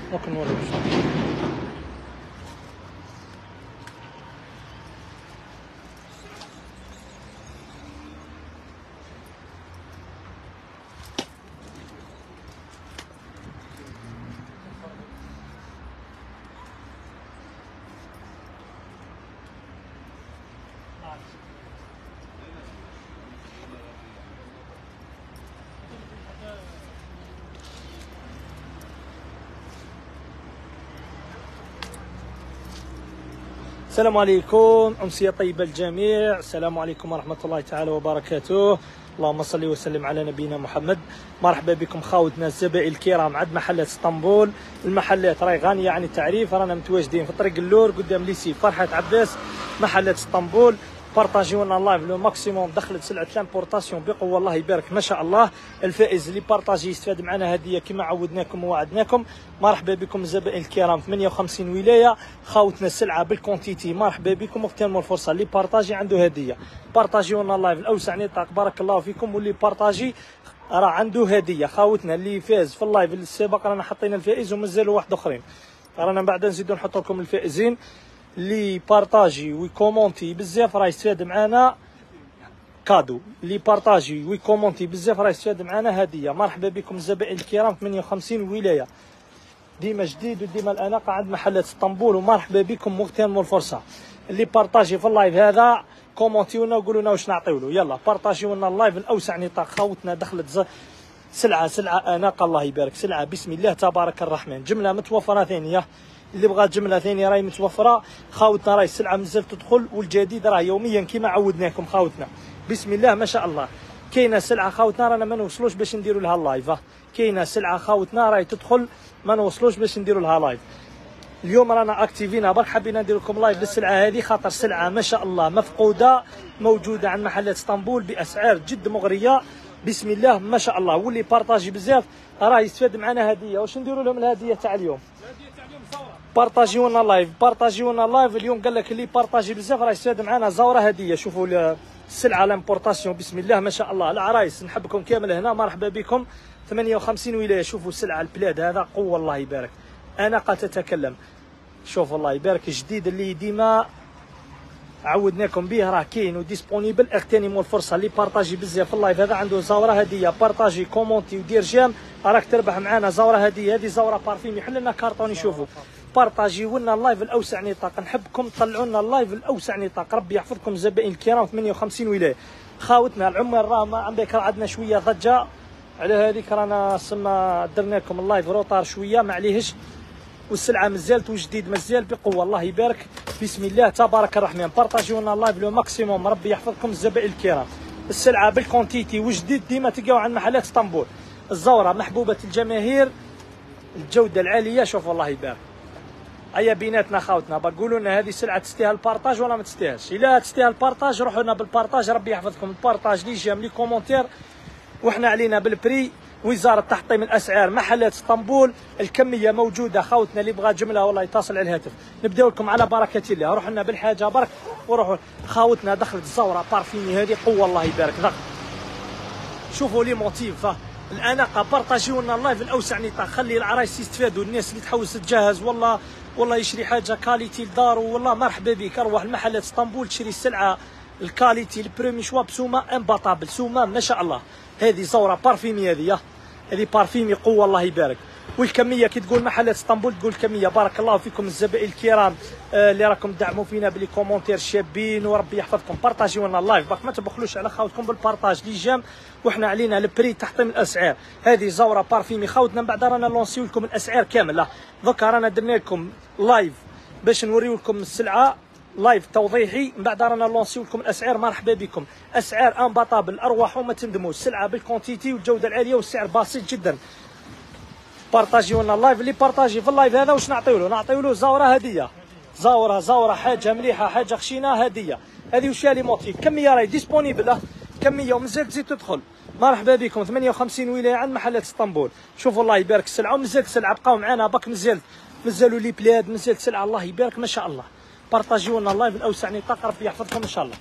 ممكن نوريك. السلام عليكم، أمسية طيبة للجميع. السلام عليكم ورحمة الله تعالى وبركاته. اللهم صل وسلم على نبينا محمد. مرحبا بكم خاوتنا الزبائن الكرام عند محلات اسطنبول. المحلات راهي غانية عن التعريف، رانا متواجدين في طريق اللور قدام ليسي فرحة عباس، محلات اسطنبول. بارطاجيونا لايف لو ماكسيموم، دخلت سلعة لامبورطاسيون بقوة الله يبارك ما شاء الله. الفائز اللي بارطاجي يستفاد معنا هدية كما عودناكم ووعدناكم. مرحبا بكم الزبائن الكرام، 58 ولاية خاوتنا السلعة بالكونتيتي. مرحبا بكم واغتنموا الفرصة، اللي بارطاجي عنده هدية. بارطاجيونا لايف الأوسع نطاق، بارك الله فيكم. واللي بارطاجي راه عنده هدية. خاوتنا اللي فاز في اللايف السابق رانا حطينا الفائز ومازالوا واحد اخرين، رانا بعد نزيدو نحط لكم الفائزين. اللي بارطاجي ويكومونتي بزاف راه يستفاد معنا كادو، اللي بارطاجي ويكومونتي بزاف راه يستفاد معنا هديه. مرحبا بكم الزبائن الكرام، 58 ولايه، ديما جديد وديما الاناقه عند محلات اسطنبول. ومرحبا بكم واغتنموا الفرصه. اللي بارطاجي في اللايف هذا كومونتيو لنا وقولوا لنا واش نعطيو له. يلا بارطاجيو لنا اللايف الاوسع نطاق. خوتنا دخلت سلعه اناقه الله يبارك، سلعه بسم الله تبارك الرحمن. جمله متوفره ثانيه، اللي بغى جمله ثانيه راهي متوفره. خاوتنا راهي السلعه مازال تدخل، والجديد راه يوميا كما عودناكم خاوتنا. بسم الله ما شاء الله. كاينه سلعه خاوتنا رانا ما نوصلوش باش نديروا لها اللايف. كاينه سلعه خاوتنا راهي تدخل ما نوصلوش باش نديروا لها لايف. اليوم رانا اكتيفين برك، حبينا ندير لكم لايف للسلعه هذه، خاطر سلعه ما شاء الله مفقوده، موجوده عند محلات اسطنبول باسعار جد مغريه. بسم الله ما شاء الله. واللي بارطاجي بزاف راه يستفاد معنا هديه. واش نديروا لهم الهديه تاع اليوم؟ بارطاجيونا لايف، بارطاجيونا لايف. اليوم قال لك اللي بارطاجي بزاف راه يستفاد معنا زوره هديه. شوفوا السلعه لامبورطاسيون بسم الله ما شاء الله. العرايس نحبكم كامل هنا، مرحبا بكم. 58 ولايه. شوفوا السلعه البلاد هذا قوه الله يبارك، اناقه تتكلم. شوف الله يبارك جديد اللي ديما عودناكم به راه كاين وديسبونيبل. اغتنموا الفرصه. اللي بارطاجي بزاف في اللايف هذا عنده زوره هديه. بارطاجي كومونتي ودير جيم راك تربح معنا زوره هديه. هذه زوره بارفيم يحل لنا كارطون. يشوفوا بارطاجيو لنا اللايف الاوسع نطاق. نحبكم طلعوا لنا اللايف الاوسع نطاق. ربي يحفظكم الزبائن الكرام. 58 ولايه خاوتنا. العمال راه ما عندك، عندنا شويه ضجه على هذيك، رانا سما درنا لكم اللايف روطار شويه معليهش. والسلعه مازالت وجديد مازال بقوه الله يبارك. بسم الله تبارك الرحمن. بارطاجيو لنا اللايف لو ماكسيموم. ربي يحفظكم الزبائن الكرام. السلعه بالكونتيتي وجديد ديما تلقاو عند محلات اسطنبول. الزوره محبوبه الجماهير، الجوده العاليه. شوف الله يبارك. هيا بيناتنا خاوتنا بقولوا لنا هذه سلعه تستاهل البارطاج ولا ما تستاهلش. الا تستاهل البارطاج روحوا لنا بالبارطاج. ربي يحفظكم. البارطاج لي جيم لي كومونتير، وحنا علينا بالبري. وزاره تحطيم الاسعار محلات اسطنبول. الكميه موجوده خاوتنا، اللي بغى جمله والله يتصل على الهاتف. نبداو لكم على بركه الله. روحوا لنا بالحاجه برك وروحوا. خاوتنا دخلت الزوره بارفيمي هذه قوه الله يبارك. شوفوا لي موتيف الاناقه. بارطاجيو لنا اللايف الاوسع نطاق. خلي العرايس يستفادوا، الناس اللي تحوس تجهز والله يشري حاجه كاليتي لدارو. والله مرحبا بك. اروح المحلات اسطنبول تشري السلعه الكاليتي البريمي شوا بسومه امباطابل. سومه ما شاء الله. هذه زوره بارفيمي، هذه بارفيمي قوه الله يبارك. والكميه كي تقول محلات اسطنبول تقول كميه. بارك الله فيكم الزبائن الكرام اللي راكم تدعموا فينا بلي كومونتير شابين. وربي يحفظكم. بارطاجيو لنا اللايف باك، ما تبخلوش على خاوتكم بالبارطاج لي جام. وحنا علينا البري تحطيم الاسعار. هذه زوره بارفيمي خاوتنا. من بعد رانا لونسيو لكم الاسعار كامله. دوكا رانا درنا لكم لايف باش نوريو لكم السلعه لايف توضيحي. من بعد رانا لونسيو لكم الاسعار. مرحبا بكم. اسعار امباطابل، ارواحوا ما تندموش. السلعه بالكونتيتي والجوده العاليه والسعر بسيط جدا. بارطاجيو لنا اللايف. اللي بارطاجي في اللايف هذا واش نعطيو له؟ نعطيو له زوره هديه. زوره حاجه مليحه، حاجه خشينه هديه. هذه وش لي موتيف. كميه راهي ديسبونيبل، كميه ومازال تزيد تدخل. مرحبا بكم. 58 ولايه عند محلات اسطنبول. شوفوا الله يبارك السلعه ومازال السلعه. بقاو معنا باك مازالوا لي بلاد مازال سلعه الله يبارك ما شاء الله. بارطاجيو لنا اللايف الاوسع نطاق. ربي يحفظكم ان شاء الله.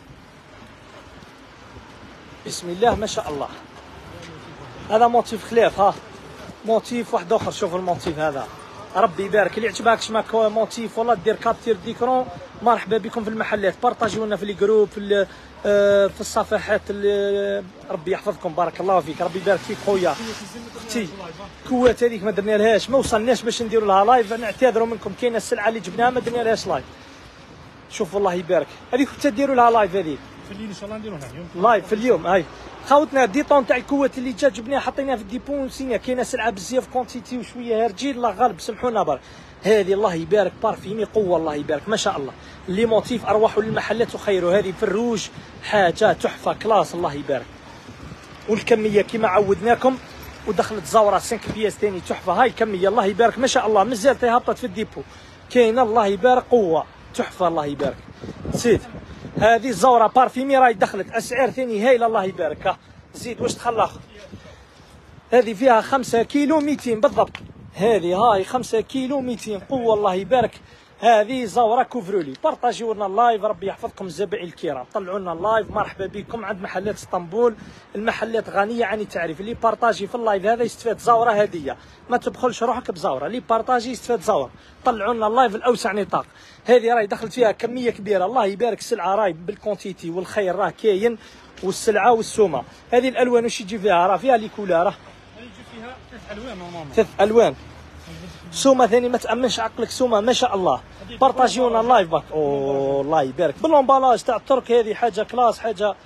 بسم الله ما شاء الله. هذا موتيف خلاف، موتيف واحد اخر. شوفوا الموتيف هذا ربي يبارك. اللي عجبك شماك موتيف والله دير كابتير ديكرون، مرحبا بكم في المحلات، بارطاجيو لنا في لي جروب في الصفحات. ربي يحفظكم، بارك الله فيك، ربي يبارك فيك خويا. اختي كوات هذيك ما درنا لهاش، ما وصلناش باش نديروا لها لايف، نعتذروا منكم، كاينه السلعه اللي جبناها ما درنا لهاش لايف. شوف الله يبارك، هذيك حتى ديروا لها لايف، هذيك في الليل ان شاء الله نديروها اليوم لايف في اليوم. هاي خاوتنا ديطون تاع الكوات اللي جات جبناها حطيناها في الديبون ونسينا، كاينه سلعه بزاف كونتيتي وشويه هرجيل، الله غالب سمحونا برك. هذه الله يبارك بارفيمي قوه، الله يبارك ما شاء الله. اللي موتيف اروحوا للمحلات وخيروا، هذه في الروج حاجه تحفه كلاس، الله يبارك. والكميه كما عودناكم، ودخلت زوره 5 بياس ثاني تحفه. هاي الكميه الله يبارك ما شاء الله، مازال هبطت في الديبو، كاينه الله يبارك قوه تحفه، الله يبارك. زيد هذه الزوره بارفيمي راهي دخلت، اسعار ثاني هايله الله يبارك. ها زيد واش دخل اخر، هذه فيها 5 كيلو 200 بالضبط، هذه هاي 5 كيلو 200 قوه الله يبارك. هذه زوره كوفرولي، بارطاجيو لنا اللايف، ربي يحفظكم الزبائن الكرام، طلعوا لنا اللايف، مرحبا بكم عند محلات اسطنبول. المحلات غنيه عن التعريف، اللي بارطاجي في اللايف هذا يستفاد زوره هديه، ما تبخلش روحك بزوره، اللي بارطاجي يستفاد زوره. طلعوا لنا اللايف الاوسع نطاق. هذه راهي دخلت فيها كميه كبيره، الله يبارك، السلعه راهي بالكونتيتي والخير راه كاين، والسلعه والسومه. هذه الالوان واش يجي فيها، راه فيها لي كولار، يجي فيها 3 الوان نورمالمون، 3 الوان. سومه ثاني ما تامنش عقلك، سومه ما شاء الله. بارطاجيونا اللايف باك، اوه الله يبارك، باللومبالاج تاع الترك، هذه حاجه كلاس، حاجه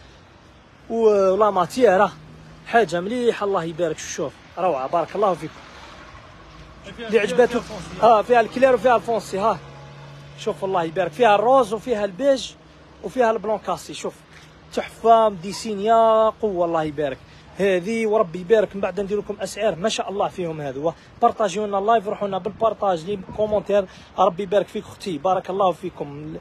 ولا ماتيره، حاجه مليحه الله يبارك. شوف روعه، بارك الله فيكم. اللي عجباتك فيها الكلير وفيها الفونسي. ها شوف الله يبارك، فيها الروز وفيها البيج وفيها البلون كاسي، شوف تحفه مديسينيا قوه الله يبارك. هذه وربي يبارك، من بعد ندير لكم اسعار ما شاء الله فيهم. هذو بارطاجيو لنا اللايف، روحوا لنا بالبارطاج لي كومونتير، ربي يبارك فيك اختي، بارك الله فيكم.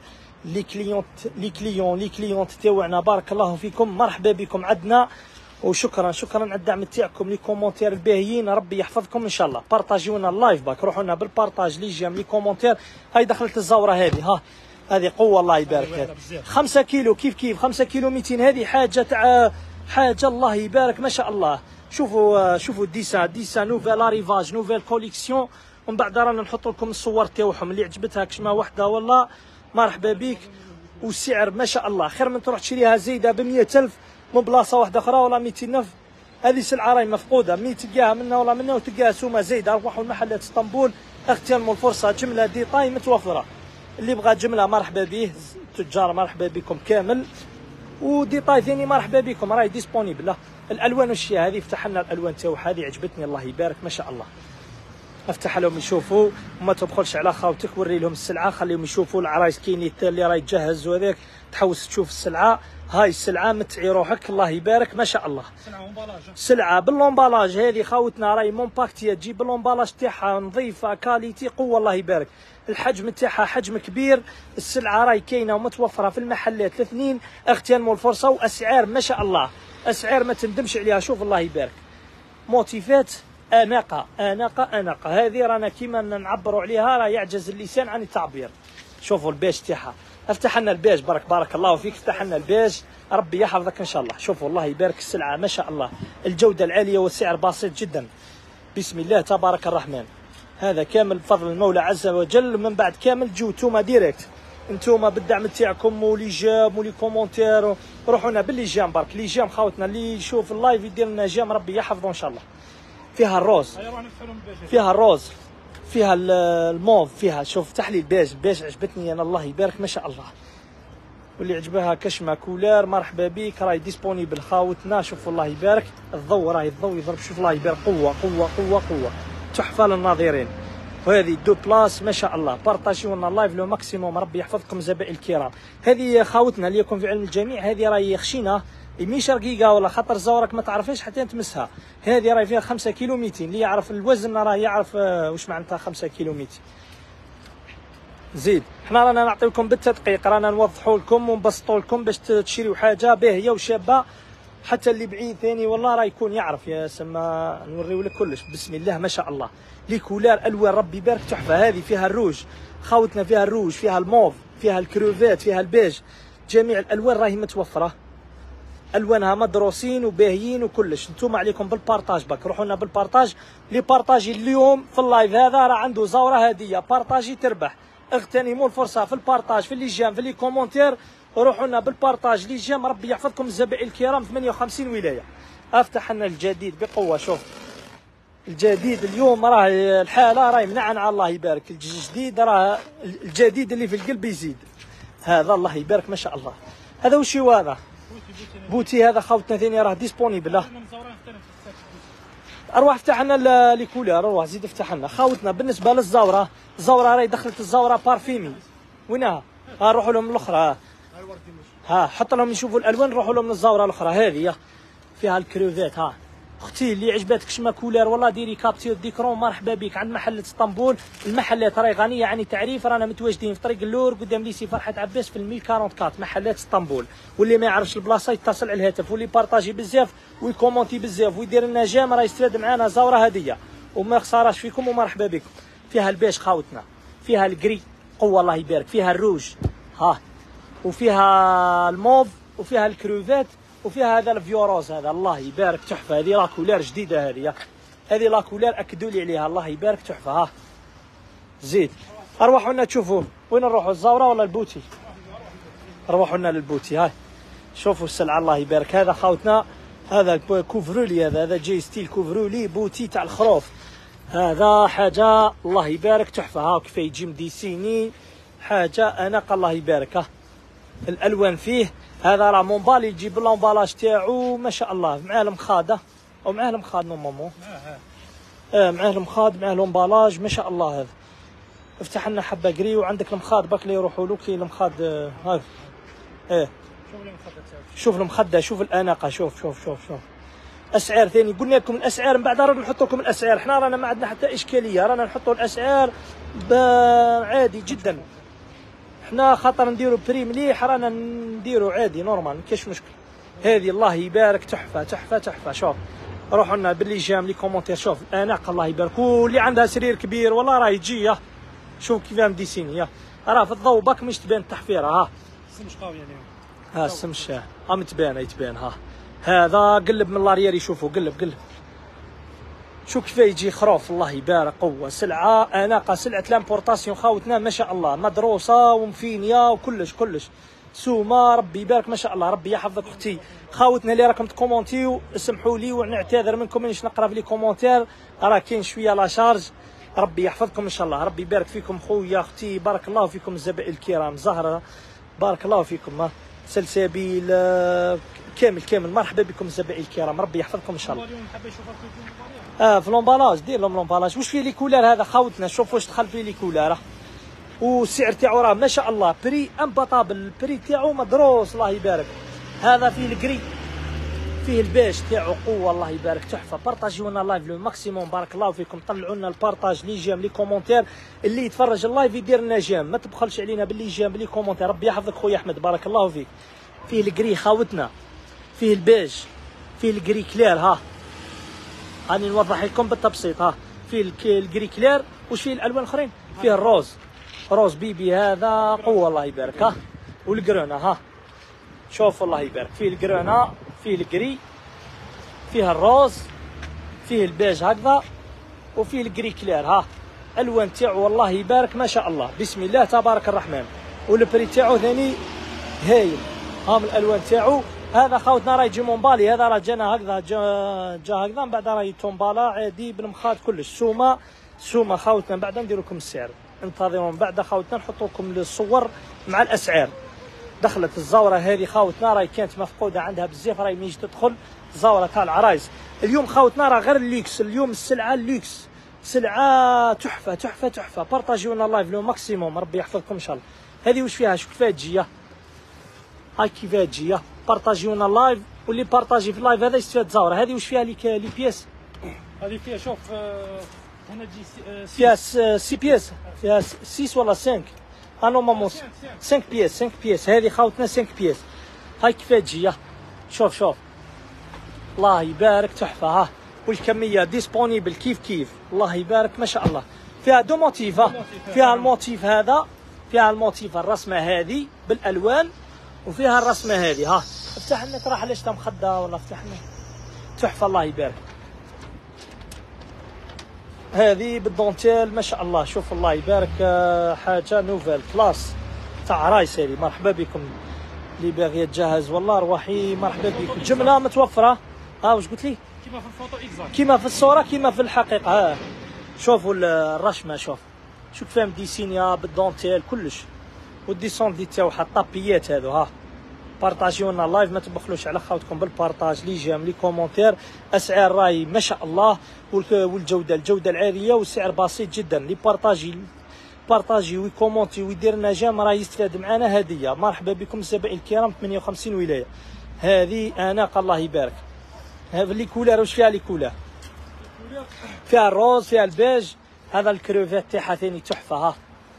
لي كليونت تاوعنا بارك الله فيكم، مرحبا بكم عندنا، وشكرا على الدعم تاعكم، لي كومونتير الباهيين، ربي يحفظكم ان شاء الله. بارطاجيو لنا اللايف باك، روحوا لنا بالبارطاج لي جيم لي كومونتير. هاي دخلت الزوره هذه، ها هذه قوه الله يبارك. 5 كيلو كيف 5 كيلو 200، هذه حاجه تاع حاجه الله يبارك ما شاء الله. شوفوا ديسا نوفيل اريفاج، نوفيل كوليكسيون، ومن بعد رانا نحط لكم الصور تاعهم، اللي عجبتها كشمه واحده والله مرحبا بك. والسعر ما شاء الله خير من تروح تشريها زايده ب 100,000 من بلاصه واحده اخرى ولا 200,000. هذه سلعه راهي مفقوده، مي تلقاها منا ولا منا وتلقاها سومه زايده. روحوا لمحلات اسطنبول، اغتنموا الفرصه، جمله ديطاي متوفره، اللي بغى جمله مرحبا به، تجار مرحبا بكم كامل، وديطاي ثاني مرحبا بكم، راهي ديسبونيبل. الالوان والشيء هذه فتح لنا الالوان تاعها، هذه عجبتني الله يبارك ما شاء الله. افتح لهم يشوفوا، وما تبخلش على خاوتك، وري لهم السلعه، خليهم يشوفوا العرايس كاين اللي راهي تجهز، وهذاك تحوس تشوف السلعه. هاي السلعه متعي روحك الله يبارك ما شاء الله. سلعه باللومبالاج، هذه خاوتنا راهي مونباكتيه، تجيب باللومبالاج تاعها نظيفه كاليتي قوه الله يبارك. الحجم تاعها حجم كبير، السلعه راهي كاينه ومتوفره في المحلات الاثنين، اغتنموا الفرصه، واسعار ما شاء الله، اسعار ما تندمش عليها. شوف الله يبارك، موتيفات اناقه. هذه رانا كيما نعبروا عليها، راه يعجز اللسان عن التعبير. شوفوا البيج تاعها، افتح لنا البيج بارك الله فيك، افتح لنا البيج ربي يحفظك ان شاء الله. شوفوا الله يبارك السلعه ما شاء الله، الجوده العاليه والسعر بسيط جدا، بسم الله تبارك الرحمن. هذا كامل بفضل المولى عز وجل، من بعد كامل تجوا نتوما ديريكت، نتوما بالدعم تاعكم ولي جام ولي كومونتير، روحوا لنا باللي جام برك. لي جام خاوتنا اللي يشوف اللايف يدير لنا جام، ربي يحفظه ان شاء الله. فيها الروز، فيها الروز، فيها الموف، فيها شوف تحليل بيج عجبتني انا الله يبارك ما شاء الله. واللي عجبها كشمه كولار مرحبا بك، راهي ديسبونيبل خاوتنا. شوفوا الله يبارك، الضوء راهي الضوء يضرب، شوف الله يبارك قوه تحفه للناظرين. وهذه دو بلاس ما شاء الله، بارطاجيو لنا اللايف لو ماكسيموم، ربي يحفظكم زبائن الكرام. هذه خاوتنا اللي يكون في علم الجميع، هذه راهي خشينه، مش رقيقه ولا خطر زورك ما تعرفيش حتى تمسها. هذه راهي فيها 5 كيلو 200، اللي يعرف الوزن راه يعرف واش معناتها 5 كيلو 200. زيد حنا رانا نعطيكم بالتدقيق، رانا نوضحوا لكم ونبسطوا لكم باش تشريوا حاجه باهيه وشابه، حتى اللي بعيد ثاني والله راه يكون يعرف. يا سما نوريو لك كلش بسم الله ما شاء الله. لي كولار الوان ربي يبارك تحفه. هذه فيها الروج خاوتنا، فيها الروج، فيها الموف، فيها الكروفات، فيها البيج، جميع الالوان راهي متوفره. الوانها مدروسين وباهيين وكلش. نتوما عليكم بالبارطاج باك، روحوا لنا بالبارطاج. لي بارطاجي اليوم في اللايف هذا راه عنده زوره هديه، بارطاجي تربح. اغتنموا الفرصه في البارطاج، في لي جيم، في لي كومونتير. روحوا لنا بالبارطاج لي جيم. ربي يحفظكم الزبائن الكرام. 58 ولايه. افتح لنا الجديد بقوه. شوف الجديد اليوم راه الحاله راهي منعنعه. الله يبارك. الجديد راه الجديد اللي في القلب يزيد. هذا الله يبارك ما شاء الله. هذا وش هو هذا؟ بوتي هذا خاوتنا ثاني راه ديسبونيبل. اروح افتح لنا لي كولور. اروح زيد افتح لنا خاوتنا. بالنسبه للزوره، الزوره راهي دخلت الزوره بارفيمي. وينها؟ ها روحوا لهم الاخرى. ها حط لهم يشوفوا الالوان. روحوا لهم الزوره الاخرى هذه فيها الكروفيت. ها اختي اللي عجباتك شما كولير والله ديري كابتير ديكرون. مرحبا بك عند محل اسطنبول. المحلات راهي غنيه يعني تعريف. رانا متواجدين في طريق اللور قدام ليسي فرحه عباس في 1044 محلات اسطنبول. واللي ما يعرفش البلاصه يتصل على الهاتف. واللي بارطاجي بزاف ويكومونتي بزاف ويدير لنا جام راه يستفاد معنا زوره هديه وما خسارش فيكم. ومرحبا بكم. فيها البيش خاوتنا، فيها الكري قوه الله يبارك، فيها الروج ها، وفيها الموف، وفيها الكروفيت، وفيها هذا الفيوروز هذا الله يبارك تحفه. هذه لاكولير جديده. هذه لاكولير اكدوا لي عليها الله يبارك تحفه. ها زيد اروحوا لنا تشوفوا وين نروحوا الزوره ولا البوتي؟ روحوا لنا للبوتي. هاي شوفوا السلعه الله يبارك. هذا خاوتنا هذا كوفرولي. هذا جاي ستيل كوفرولي بوتي تاع الخروف. هذا حاجه الله يبارك تحفه. ها كيف يجي مديسيني حاجه اناق الله يبارك. ها الالوان فيه. هذا راه مونبالي يجيب لومبالاج تاعو ما شاء الله. معاه المخاده او معاه المخاد نورمالمون. معاه المخاد معاه لومبالاج ما شاء الله. هذا افتح لنا حبه قري وعندك المخاد باك اللي يروحوا له كي المخاد. هذا شوف المخده. شوف الاناقه. شوف اسعار ثاني. قلنا لكم الاسعار من بعد رانا نحط لكم الاسعار. احنا رانا ما عندنا حتى اشكاليه. رانا نحطوا الاسعار عادي جدا. احنا خاطر نديروا بري مليح رانا نديروا عادي نورمال ما كاش مشكل. هذه الله يبارك تحفه تحفه تحفه. شوف روحوا لنا باللي جام لي كومونتير. شوف الاناق الله يبارك. واللي عندها سرير كبير والله راه يجي. شوف كيفاه مديسيني. راه في الضوء باك مش تبان التحفيره. ها السمش قوي يعني. ها السمش يتبان. ها هذا قلب من لاريير. شوفوا قلب. شوف كيف يجي خروف الله يبارك قوه. سلعه اناقه. سلعه لامبورطاسيون خاوتنا ما شاء الله مدروسه ومفينيه وكلش. سومه ربي يبارك ما شاء الله. ربي يحفظك اختي. خاوتنا اللي راكم تكومونتيو اسمحوا لي ونعتذر منكم مانيش نقرا في لي كومونتير. راه كاين شويه لا شارج. ربي يحفظكم ان شاء الله. ربي يبارك فيكم خويا اختي. بارك الله فيكم الزبائن الكرام. زهره بارك الله فيكم. سلسبيل كامل مرحبا بكم الزبائن الكرام. ربي يحفظكم ان شاء الله. في لومبالاج. دير لهم لومبالاج. واش فيه لي كولار هذا خاوتنا؟ شوف واش دخل فيه لي كولار. والسعر تاعو راه ما شاء الله بري امباطابل. البري تاعو مدروس الله يبارك. هذا فيه الكري، فيه الباش تاعو قوه الله يبارك تحفه. بارطاجيو لنا اللايف لو ماكسيموم. بارك الله فيكم. طلعوا لنا البارطاج لي جيم لي كومونتير. اللي يتفرج اللايف يدير لنا جيم. ما تبخلش علينا باللي جيم باللي كومونتير. ربي يحفظك خويا احمد بارك الله فيك. فيه الكري خاوتنا، فيه الباج، فيه الكري كلير. ها هاني نوضح لكم بالتبسيط. ها فيه الكري كلير. وش فيه الالوان الاخرين؟ فيه الروز بيبي هذا قوه الله يبارك. ها والقرونه. ها شوف الله يبارك. فيه القرونه، فيه الكري، فيه الروز، فيه البيج هكذا، وفيه الكري كلير. ها الوان تاعو الله يبارك ما شاء الله بسم الله تبارك الرحمن. والبري تاعو ثاني هايل. ها من الالوان تاعو. هذا خاوتنا راه يجي مونبالي. هذا راه جانا هكذا جا هكذا من بعد راه يتومبالا عادي بالمخاط كلش. سومه خاوتنا من بعد ندير لكم السعر. انتظروا من بعد خاوتنا نحط لكم الصور مع الاسعار. دخلت الزوره هذه خاوتنا راهي كانت مفقوده عندها بزاف. راهي ميجي تدخل زوره تاع العرايس. اليوم خاوتنا راه غير الليكس. اليوم السلعه الليكس. سلعه تحفه. بارطاجيو لنا اللايف لو ماكسيموم. ربي يحفظكم ان شاء الله. هذه واش فيها؟ شوف كيفاه تجي. هاي كيفاه تجي. بارطاجيو لنا اللايف. واللي بارطاجي في اللايف هذا يستفاد زوره. هذه واش فيها لي بياس؟ هذه فيها شوف هنا تجي فيها 6 بياس. فيها 6 ولا 5. نورمالمون 5 بياس. هذه خاوتنا 5 بياس. هاي كيفاه تجي. شوف الله يبارك تحفه. ها والكميه ديسبونيبل كيف الله يبارك ما شاء الله. فيها دو موتيف. فيها الموتيف هذا، فيها الموتيف الرسمه هذه بالالوان، وفيها الرسمه هذه. ها افتح لنا راح ليش مخدة والله افتح لنا تحفة الله يبارك. هذه بالدونتيل ما شاء الله شوف الله يبارك حاجة نوفيل كلاس تاع رايس هذه. مرحبا بكم اللي باغي يتجهز والله ارواحي مرحبا بكم. جملة متوفرة ها واش قلت لي؟ كيما في الفوتو اكزاكت كيما في الصورة كيما في الحقيقة. ها شوفوا الرشمة شوف فاهم ديسينيا بالدونتيل كلش والديسون دي تاعها الطابيات هذو. ها بارطاجيو لنا اللايف ما تبخلوش على خاوتكم بالبارطاج لي جيم لي كومونتير. اسعار راي ما شاء الله الجوده العاليه والسعر بسيط جدا. لي بارطاجي ويكومونتي ويدير لنا جيم راه يستفاد معنا هديه. مرحبا بكم الزبائن الكرام 58 ولايه. هذه اناق الله يبارك. هذا لي كولار واش فيها لي كولار؟ فيها الروز فيها البيج. هذا الكروفيت تاعها ثاني تحفه. ها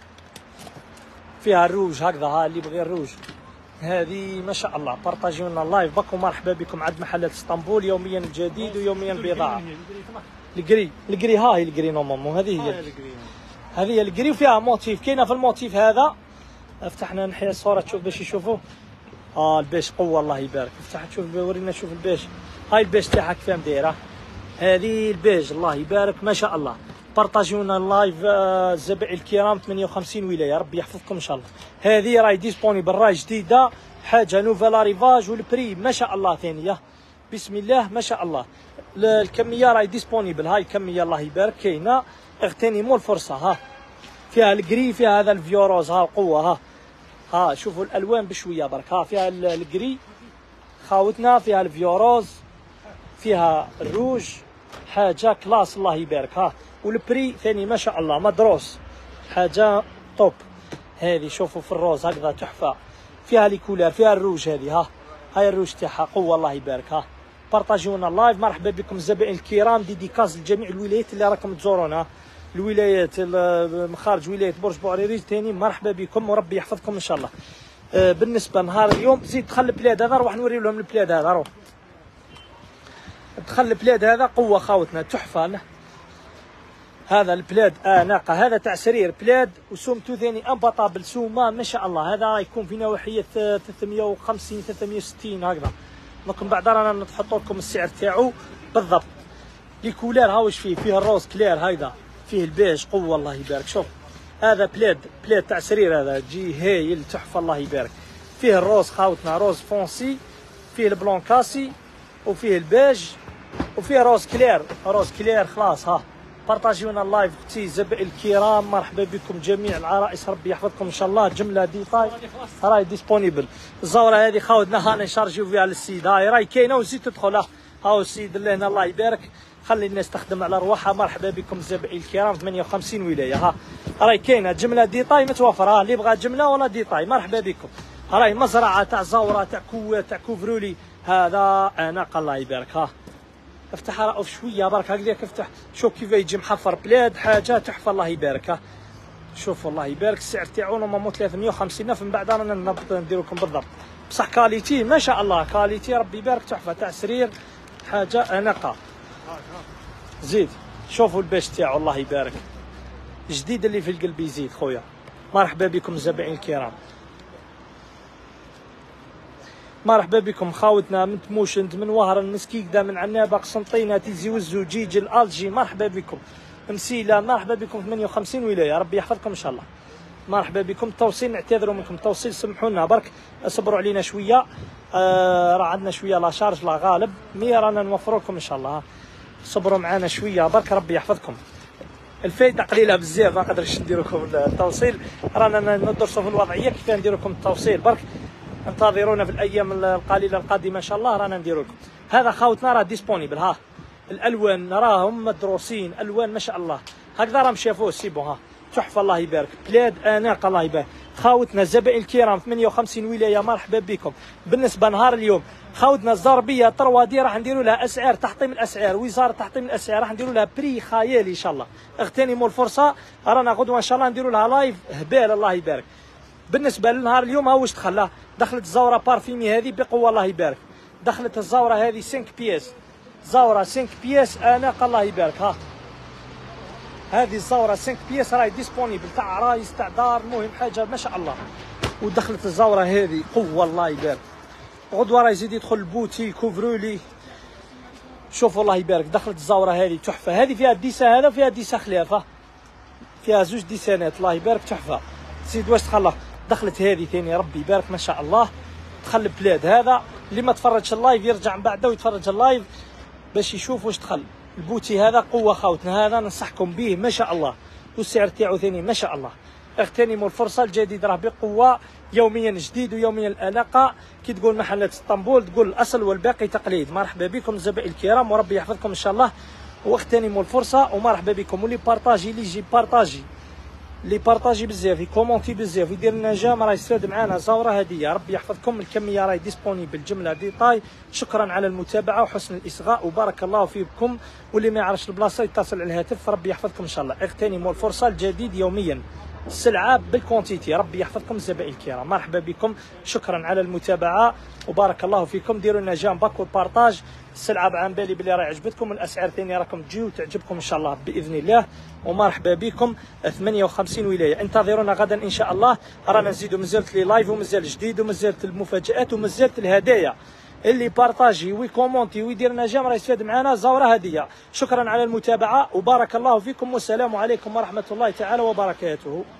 فيها الروج هكذا. ها اللي بغي الروج هذه ما شاء الله. بارطاجيو لنا اللايف بكم مرحبا بكم عند محلات اسطنبول يوميا الجديد ويوميا البضاعه. القري ها هي القري نورمالمون هذه هي القري وفيها موتيف. كاينه في الموتيف هذا فتحنا نحيا الصوره تشوف باش يشوفوا. البيش قوه الله يبارك. افتح تشوف ورينا شوف البيش. هاي البيش تاعها كيفاه دايره. هذه البيج الله يبارك ما شاء الله. بارطاجيونا اللايف الزبائن الكرام 58 ولايه ربي يحفظكم ان شاء الله. هذه راي ديسبونيبل راي جديده حاجه نوفيل ريفاج والبري ما شاء الله ثانيه بسم الله ما شاء الله. الكميه راي ديسبونيبل. هاي الكميه الله يبارك كاينه اغتنموا الفرصه. ها فيها الكري فيها هذا الفيوروز. ها القوه. ها شوفوا الالوان بشويه برك. ها فيها الكري خاوتنا فيها الفيوروز فيها الروج حاجه كلاس الله يبارك. ها والبري ثاني ما شاء الله مدروس حاجه توب. هذه شوفوا في الروز هكذا تحفه فيها لي كولار فيها الروج. هذه هاي الروج تاعها قوه الله يبارك. بارطاجيونا اللايف مرحبا بكم الزبائن الكرام. ديديكاس لجميع الولايات اللي راكم تزورونا الولايات مخارج ولايه برج بوعريريج ثاني مرحبا بكم وربي يحفظكم ان شاء الله. بالنسبه نهار اليوم زيد دخل البلاد هذا نروح نوري لهم البلاد هذا. روح دخل البلاد هذا قوه خاوتنا تحفه. هذا البلاد ناقه هذا تاع سرير بلاد وسومتو ثاني امباطابل سومه ما شاء الله. هذا يكون في نواحيه 350 360 هكذا. ممكن بعد رانا نحط لكم السعر تاعو بالضبط. لي كولار ها واش فيه الروز كلير هيدا فيه البيج قوه الله يبارك. شوف هذا بلاد تاع سرير هذا جي هايل تحفه الله يبارك. فيه الروز خاوتنا روز فونسي فيه البلون كاسي وفيه البيج وفيه روز كلير خلاص. ها بارطاجيونا اللايف اختي الزبائن الكرام مرحبا بكم جميع العرائس ربي يحفظكم ان شاء الله. جمله ديتاي راهي ديسبونيبل. الزوره هذه خاوتنا هانا نشارجيو فيها للسيد. هاي راهي كاينه وزيد تدخل. هاو السيد اللي هنا الله يبارك خلي الناس تخدم على رواحها. مرحبا بكم الزبائن الكرام 58 ولايه. راهي كاينه جمله ديتاي متوفره. اللي بغى جمله ولا ديتاي مرحبا بكم. راهي مزرعه تاع زوره تاع كوفرولي هذا اناق الله يبارك. افتح رأف شويه برك هكذاك افتح شوف كيف يجي محفر بلاد حاجه تحفه الله يبارك. شوفوا الله يبارك السعر تاعو نورمالمون 350 من بعد رانا نضبط ندير لكم بالضبط بصح كاليتي ما شاء الله كاليتي ربي يبارك تحفه تاع سرير حاجه اناقه. زيد شوفوا الباش تاعو الله يبارك جديد اللي في القلب يزيد خويا. مرحبا بكم الزبائن الكرام مرحبا بكم خاوتنا من تموشنت من وهران من سكيكدا من عنابه قسنطينه تيزي وزو جيج الالجي مرحبا بكم مسيله مرحبا بكم 58 ولايه ربي يحفظكم ان شاء الله. مرحبا بكم. التوصيل نعتذروا منكم التوصيل سمحوا لنا برك اصبروا علينا شويه. راه عندنا شويه لا شارج لا غالب مي رانا نوفروا لكم ان شاء الله. صبروا معنا شويه برك ربي يحفظكم. الفايده قليله بزاف ما نقدرش ندير لكم التوصيل رانا ندرسوا في الوضعيه كيف ندير لكم التوصيل برك انتظرونا في الايام القليله القادمه ان شاء الله رانا نديروا لكم. هذا خاوتنا راه ديسبونيبل. الالوان راهم مدروسين الوان ما شاء الله هكذا راهم شافوه سيبو. تحفه الله يبارك بلاد اناق الله يبارك. خاوتنا الزبائن الكرام 58 ولايه مرحبا بكم. بالنسبه نهار اليوم خاوتنا الزربيه طروادي راح نديروا لها اسعار تحطيم الاسعار وزاره تحطيم الاسعار راح نديروا لها بري خيالي ان شاء الله. اغتنموا الفرصه رانا غدوه ان شاء الله نديروا لها لايف هبال الله يبارك. بالنسبه لنهار اليوم واش دخل دخلت الزوره بارفيمي هذه بقوه الله يبارك. دخلت الزوره هذه 5 بياس زوره 5 بياس اناق الله يبارك. هذه الزوره 5 بياس راهي ديسبونيبل تاع عرايس تاع دار المهم حاجه ما شاء الله. ودخلت الزوره هذه قوه الله يبارك غدوه راه يزيد يدخل البوتي كوفرولي. شوف الله يبارك، دخلت الزاوره هذه تحفه، هذه فيها الديسه هذا وفيها ديسه خلافه، فيها زوج ديسانات الله يبارك تحفه. زيد واش دخل، دخلت هذه ثاني ربي يبارك ما شاء الله. دخل البلاد هذا اللي ما تفرجش اللايف يرجع من بعده ويتفرج اللايف باش يشوف واش دخل. البوتي هذا قوه خاوتنا، هذا ننصحكم به ما شاء الله، والسعر تاعو ثاني ما شاء الله. اغتنموا الفرصه، الجديد راه بقوه، يوميا جديد ويوميا الاناقه. كي تقول محلات اسطنبول تقول الاصل والباقي تقليد. مرحبا بكم الزبائن الكرام وربي يحفظكم ان شاء الله، واغتنموا الفرصه ومرحبا بكم. واللي بارطاجي اللي يجي بارطاجي، اللي بارطاجي بزاف يكومونتي بزاف يدير لنا جام راه يستفاد معنا زوره هديه. ربي يحفظكم. الكميه راهي ديسبونيبل جمله ديتاي. شكرا على المتابعه وحسن الاصغاء وبارك الله فيكم. واللي ما يعرفش البلاصه يتصل على الهاتف. ربي يحفظكم ان شاء الله. اغتنموا الفرصه، الجديد يوميا، السلعه بالكونتيتي. ربي يحفظكم الزبائن الكرام، مرحبا بكم. شكرا على المتابعه وبارك الله فيكم. ديروا لنا جام باك والبارطاج. السلعه بعن بالي بلي راه عجبتكم، والاسعار ثاني راكم تجيو تعجبكم ان شاء الله باذن الله. ومرحبا بكم. 58 ولايه، انتظرونا غدا ان شاء الله. رانا نزيدوا مازالت لي لايف ومازال جديد ومازالت المفاجات ومازالت الهدايا. اللي بارطاجي ويكومونتي ويدير لنا جام راه يستفاد معنا زوره هديه. شكرا على المتابعه وبارك الله فيكم، والسلام عليكم ورحمه الله تعالى وبركاته.